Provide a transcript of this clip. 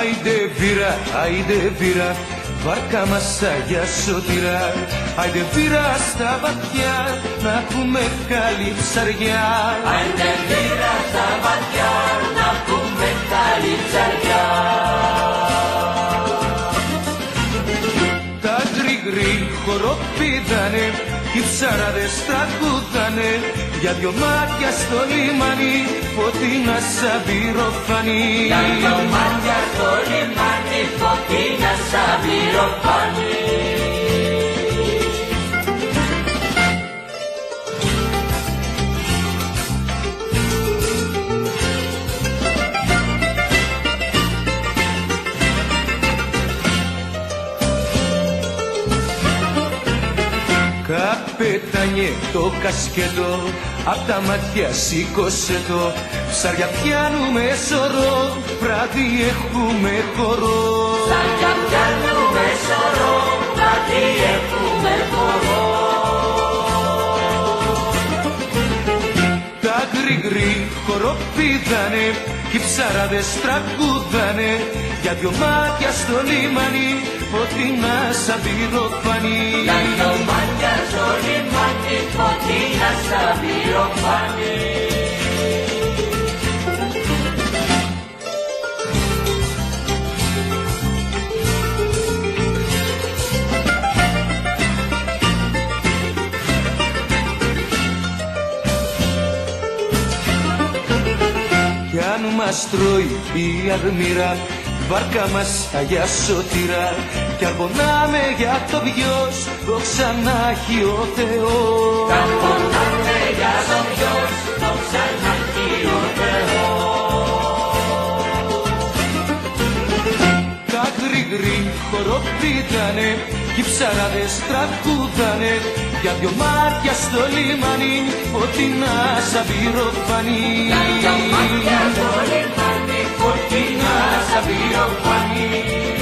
άιντε βήρα, βάρκα μας Αγιά Σωτήρα. Άιντε βήρα στα βαθιά, να έχουμε καλή ψαριά. Άιντε βήρα στα βαθιά, να έχουμε καλή ψαριά. Τα γκρι χοροπηδάνε, οι ψαράδες τραγουδάνε, για δυο μάτια στο λιμάνι, φωτεινά σαν πυροφάνι. Για δυο μάτια στο λιμάνι, φωτεινά σαν πυροφάνι. Καπετάνιε το κασκέτο, απ' τα μάτια σήκωσε το. Ψάρια πιάνουμε σωρό, βράδυ έχουμε χορό. Ψάρια πιάνουμε σωρό, βράδυ έχουμε χορό. Τα γκρι χοροπηδάνε, κι οι ψαράδες τραγουδάνε, για δυο μάτια στο λιμάνι, φωτεινά σαν πυροφάνι. Για δυο μάτια στο λιμάνι, φωτεινά σαν πυροφάνι. Κι αν μας τρώει η αρμύρα, βάρκα μας Αγιά Σωτήρα, κι αν πονάμε για το ποιος, δόξα να έχει ο Θεός. Κι αν πονάμε για το ποιος, δόξα να έχει ο Θεός. Τα γκρι χοροπηδάνε, κι οι ψαράδες τραγουδάνε, για δυο μάτια στο λιμάνι, φωτεινά σαν πυροφάνι. Για δυο μάτια στο λιμάνι, φωτεινά σαν πυροφάνι.